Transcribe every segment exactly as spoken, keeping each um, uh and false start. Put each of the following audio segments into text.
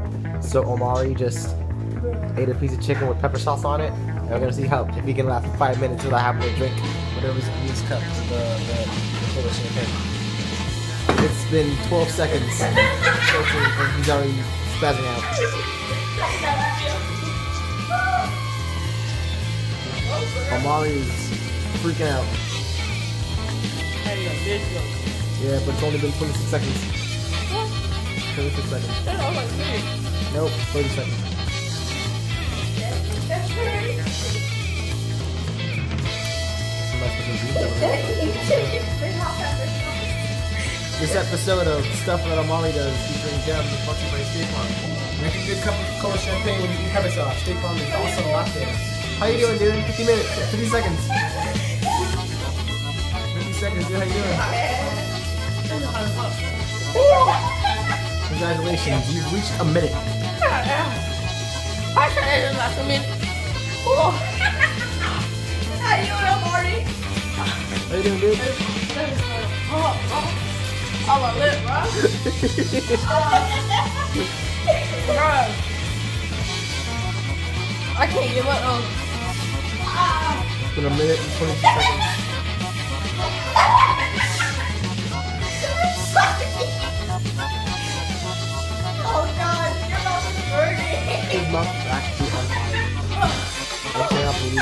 So Omari just ate a piece of chicken with pepper sauce on it. And we're gonna see how if he can last for five minutes without having to drink whatever's in his cup, the the, the full of champagne. It's been twelve seconds, thirteen, and he's already spazzing out. Omari is freaking out. Yeah, but it's only been twenty-six seconds. twenty-six seconds. Nope, thirty seconds. This episode of Stuff That Omari Does featuring Jeff is brought to you by State Farm. Make a good cup of cola champagne when you eat pepper sauce. State Farm is also locked in. How you doing, dude? fifty minutes, fifty seconds. fifty seconds, dude. How you doing? Congratulations, you've reached a minute. I tried it last minute. How you doing, Marty? How you doing, dude? Oh, oh. On my lip, bro. Bro. I can't give up on. It's been a minute and twenty-two seconds. Oh God, your mouth is burning. His mouth is actually on fire. I cannot believe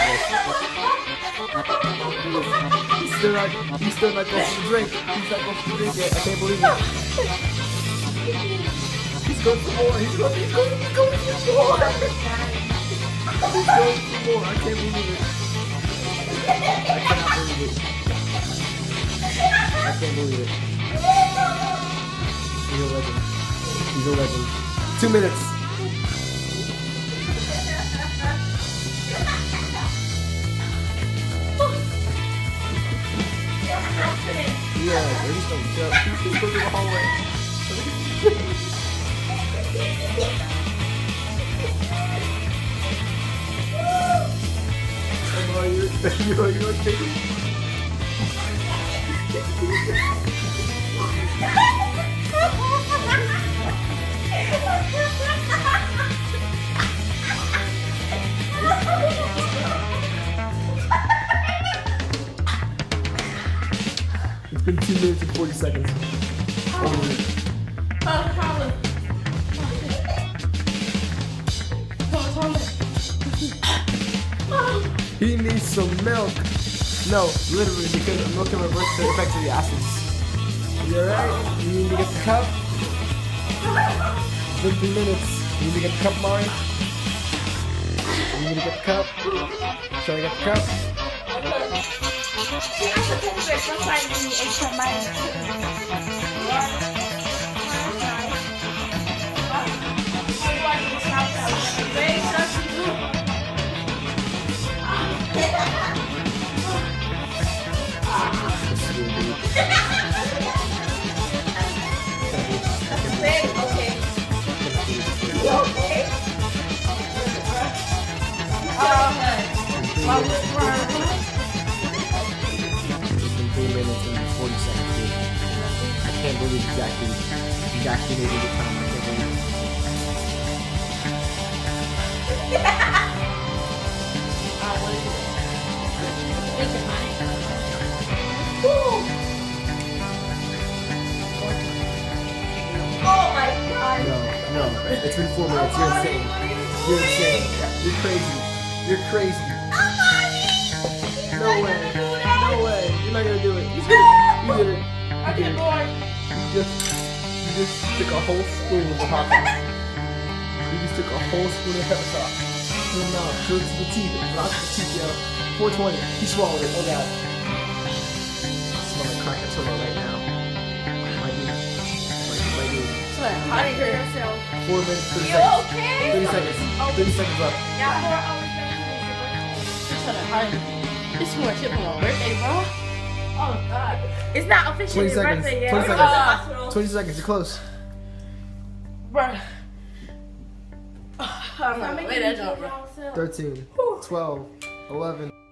this. He's still not, he's still not going to drink. He's not going to drink yet. I can't believe it. He's going for more. He's going, he's going, he's going for more. He's going for more. I can't believe it. I cannot believe it. I can't believe it. He's a legend. He's a legend. Two minutes. Yeah, they just don't jump. He's just going to the hallway. Are you, are you, are you okay? It's been two minutes and forty seconds. Only. He needs some milk. No, literally, because the milk can reverse the effects of the acids. You alright? You need to get the cup? It's been three minutes. You need to get the cup, Mari? You need to get the cup? Shall I get the cup? I can't believe exactly, exactly maybe the time. I can't believe it. Oh my God. No, no, it's been four minutes. You're insane. You're insane. You're crazy. You're crazy. No way. No way. You're not gonna do it. You did it. You did it. I can't go on. You just, you just took a whole spoon of hot sauce. You just took a whole spoon of pepper sauce. To the mouth, to the teeth, not the teeth, yo. four twenty. He swallowed it. Oh God. I smell like crack at right now. My dude. My, my dude. How do you hear yourself? Four minutes, thirty You seconds. okay? thirty seconds. thirty seconds left. Yeah, four hours. It's too much shit for my birthday, bro. Oh God. It's not officially twenty your seconds. birthday yet. twenty We're seconds. going to twenty seconds. You're close. Bro. I'm gonna wait that job, bro. thirteen. twelve. eleven.